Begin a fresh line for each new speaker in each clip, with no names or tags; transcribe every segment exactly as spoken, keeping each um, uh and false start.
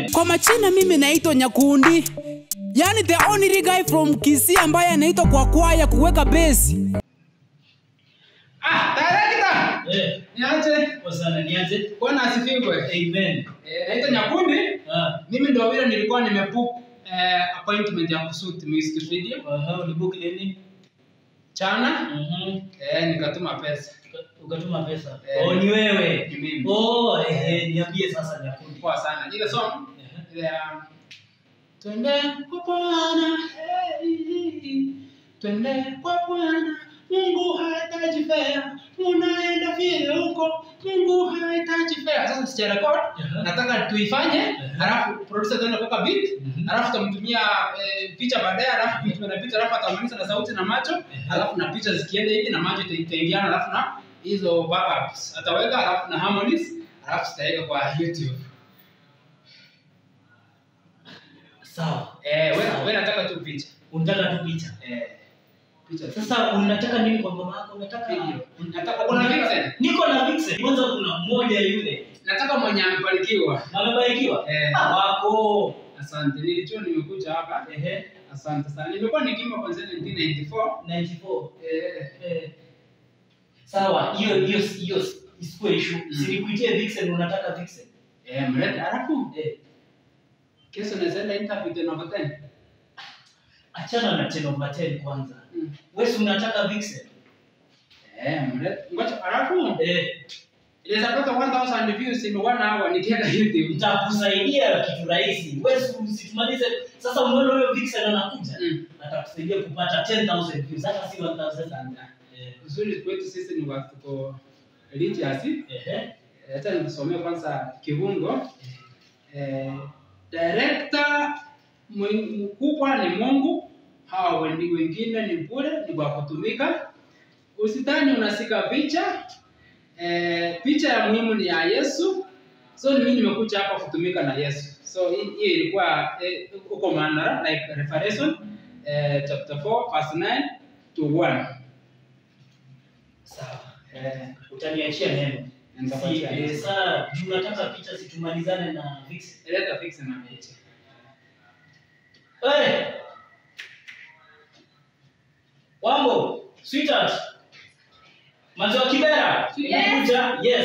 Kwa machina mimi naitwa Nyakundi. Yani the only guy from Kisii ambaye anaitwa kwa kwaya kuweka base.
Ah, director.
Eh,
niaje?
kwa sana niaje?
Bwana asifiwe.
Amen.
Eh, naitwa Nyakundi.
Ah,
Mimi ndio vile nilikuwa nimebook eh, appointment ya kushoot music video.
aha, ulibook lini?
Chana.
Mhm.
Eh, nikatuma pesa.
Ukatuma pesa.
Eh,
Oh, ni wewe.
Ni mimi.
Oh, eh, niambie sasa Nyakundi.
Poa sana. Ile song
Eh.
ile um, twende kwa Bwana. Hey, twende kwa Bwana. Mungu hahitaji fare. Unaenda vile huko. Mungu hahitaji fare. Sasa sicha record.
Uh-huh.
Nataka tuifanye.
Uh-huh.
Alafu producer ataenda kuweka beat.
Mhm.
Alafu tutamtumia eh, picha baadaye. Alafu mtumia na picha. Alafu atamaliza na sauti na macho.
Uh-huh.
Alafu na picha zikienda hivi na macho itaingiana. Alafu na hizo backups ataweka. Alafu na harmonies. Alafu tutaweka kwa YouTube.
Sawa.
Eh, wewe
Sawa.
wewe nataka tu picha.
Unataka tu picha.
Eh. Picha.
Sasa unataka nini kwa mama yako? Unataka
Video. Nataka kuna vixen.
Niko na vixen. Kwanza kuna mmoja yule.
Nataka mwenye amebarikiwa.
Amebarikiwa?
Eh.
Ah, wako.
Asante. Nilijua nimekuja hapa.
Ehe.
Asante sana. Nimekuwa nikiimba kuanzia nineteen ninety-four.
ninety-four.
Eh.
Eh. Sawa, hiyo hiyo hiyo isikuwe issue.
Mm.
Sinikuitie vixen, unataka vixen.
Eh, mlete alafu.
Eh.
Kesho naenda interview tena kwa ten.
Achana na ten over ten kwanza.
Mm.
Wewe si unataka vixen?
Eh, mlete. Ngoja alafu.
Eh,
Ile zapata one thousand views in one hour nikienda YouTube.
nitakusaidia kitu rahisi. Wewe si usitumalize. Sasa unaona huyo vixen anakuja.
Mm.
Atakusaidia kupata ten thousand views hata si one thousand. Eh.
Uzuri kwetu sisi ni watu kwa religious.
Ehe.
Acha nikusomee kwanza kifungo. Eh, director mkubwa ni Mungu, hawa wengine ni bure, ni kwa kutumika. Usitani unasika picha. Eh, picha ya muhimu ni ya Yesu. So mimi nimekuja hapa kutumika na Yesu. So hiyo ilikuwa eh, uko maana like Revelation eh, chapter four verse nine to one.
Sawa.
Eh,
Utaniachia neno. Si,
nitakuachia.
eh, saa juu nataka picha situmalizane na vixen.
Leta fix na picha.
Hey! Wambo, sweetheart. Maziwa Kibera. Nimekuja. Yes.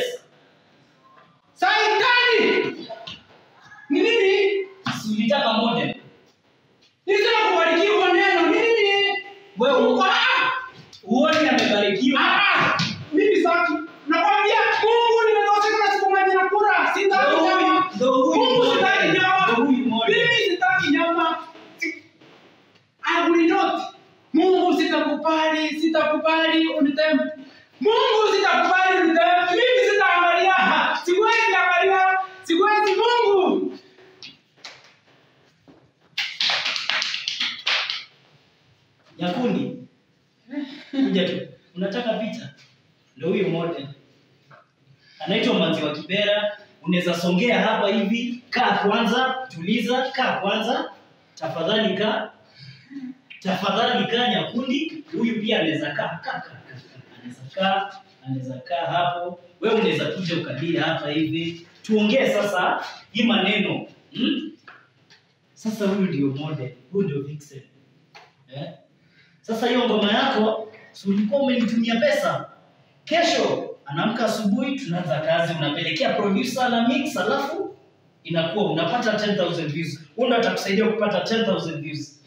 Saitani! Ni nini?
Ulitaka modem.
Nisema kubarikiwa neno ni nini?
Wewe
Mungu
uko
ah!
uone amebarikiwa.
Ah! Mimi saki. Nakwambia Mungu nimetosheka na siku moja na kura. Sitaki nyama.
Ndio huyu
Mungu
modem.
sitaki nyama.
Ndio huyu modem.
Mimi sitaki nyama. I will not. Mungu sitakubali, sitakubali unitembe. Mungu sitakubali unitembe. Mimi sitaangalia. Siwezi angalia. Siwezi Mungu.
Nyakundi. Kuja tu. Unataka picha? Ndio huyu modem. Anaitwa Maziwa Kibera. Unaweza songea hapa hivi. Kaa kwanza, tuliza, kaa kwanza. Tafadhali kaa. Tafadhali kaa Nyakundi. Huyu pia anaweza kaa, kaa, kaa, kaa. Anaweza kaa, anaweza kaa hapo. Wewe unaweza kuja ukalia hapa hivi. Tuongee sasa hii maneno. Hmm? Sasa huyu ndio model, huyu ndio vixen. Eh? Sasa hiyo ngoma yako, si ulikuwa umenitumia pesa? Kesho anaamka asubuhi tunaanza kazi, unapelekea producer na mix, alafu inakuwa unapata ten thousand views. Huyo ndo atakusaidia kupata ten thousand views.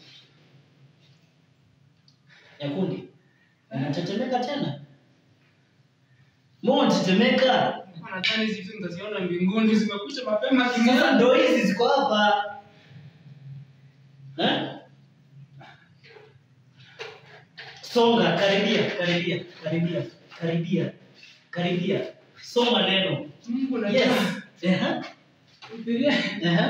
Nyakundi, unatetemeka tena? Mbona unatetemeka?
Nadhani hizi vitu nitaziona mbinguni zimekuja mapema
Sasa
kidogo.
ndo hizi ziko hapa. Eh? Songa, karibia, karibia, karibia, karibia, karibia. Soma neno.
Mungu na
Yes. Eh?
Biblia.
Eh?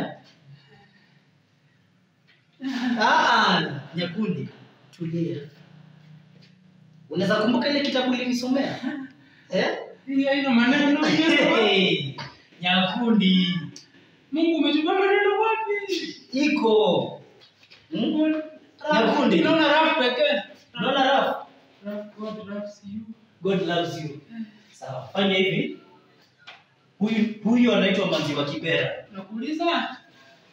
Ah, Nyakundi, tulia. Unaweza kumbuka ile kitabu ulinisomea? Eh?
Hii haina maneno.
Hey, Nyakundi,
Mungu umechukua maneno wapi?
iko. Hmm? Nyakundi.
Naona rafu pekee.
Unaona rafu?
God loves you.
God loves you. Sawa, fanya hivi. Huyu huyu anaitwa Maziwa Kibera.
Nakuuliza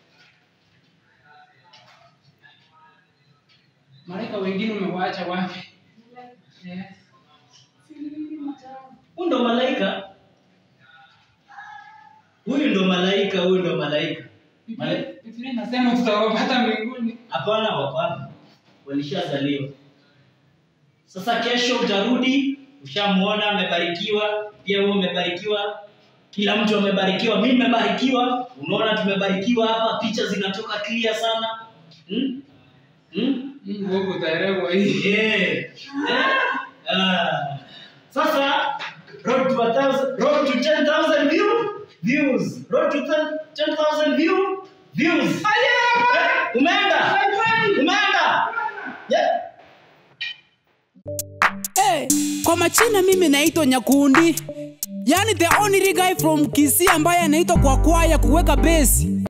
Malaika wengine umewaacha wapi? Eh.
Huyu ndo malaika. Huyu ndo malaika, huyu ndo malaika. Malaika.
Biblia inasema tutawapata mbinguni.
Hapana, wako hapa. Walishazaliwa. Sasa kesho utarudi, ushamuona amebarikiwa, pia wewe umebarikiwa. Kila mtu amebarikiwa, mimi nimebarikiwa. Unaona tumebarikiwa hapa, picha zinatoka clear sana. Hmm? Hmm?
Mungu utaelewa hii.
Yeah. Yeah. Ah. Sasa road to a thousand, road to ten thousand view, views. Road to ten thousand view, views. Eh, umeenda? Umeenda? Yeah.
Hey, kwa machina mimi naitwa Nyakundi. Yani the only guy from Kisii ambaye anaitwa kwa kwaya kuweka base.